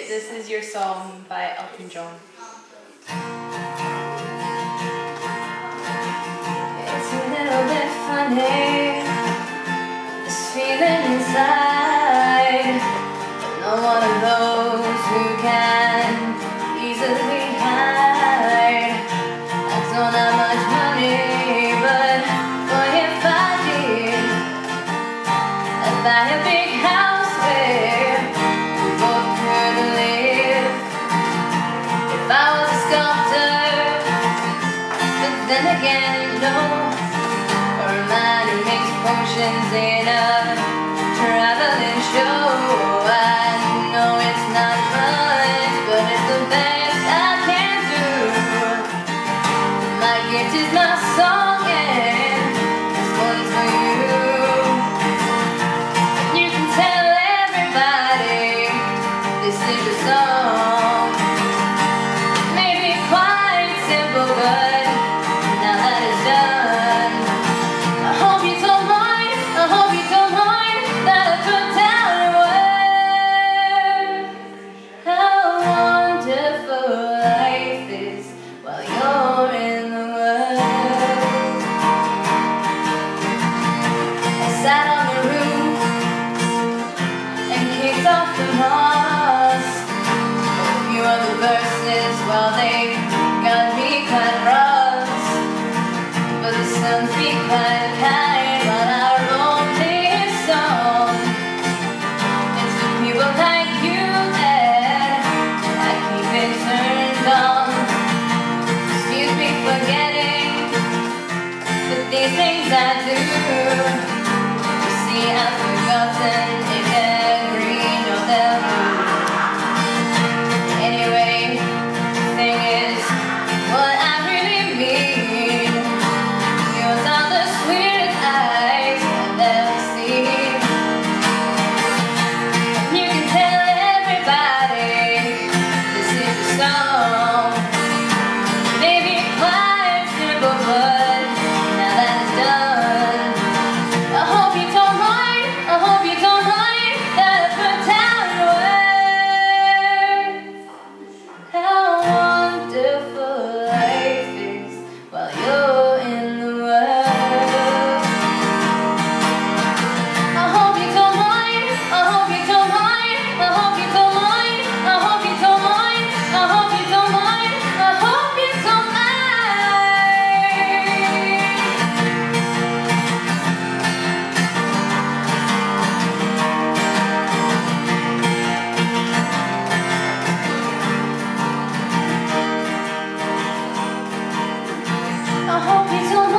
This is Your Song by Elton John. It's a little bit funny, this feeling inside. Not one of those who can easily hide. I don't have much money, but what if I did? I'd buy a big house where we both could live. If I was a sculptor, but then again, no, or a man who makes potions in a traveling show. I know it's not much, but it's the best I can do. My gift is my song, and this one's for you. You can tell everybody this is your song. Maybe quite simple, but now that it's done, I hope you don't mind, I hope you don't mind that I put down a word. How wonderful life is while you're in the world. I sat on the roof and kicked off the moss. A few other verses, well, they got me quite cross, but the sun's been quite kind while I wrote this song. It's for people like you that I keep it turned on. Excuse me for getting the these things I do. You see, I've forgotten if they're green or they're blue. Anyway, the thing is, what I really mean, yours are the sweetest eyes I've ever seen. You can tell everybody this is your song. Maybe quite simple, but now that it's done, I hope you don't mind, I hope you don't mind that I put down words. How wonderful life is while you're in the world. I hope you don't mind, I hope you don't mind, I hope you don't mind, I hope you don't mind, I hope you don't mind, I hope you don't mind. I hope you don't mind.